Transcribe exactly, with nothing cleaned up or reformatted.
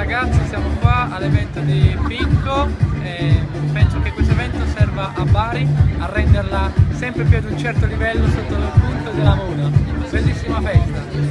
ragazzi, siamo qua all'evento di Picco e penso che questo evento serva a Bari a renderla sempre più ad un certo livello sotto il punto della Muna. Bellissima festa!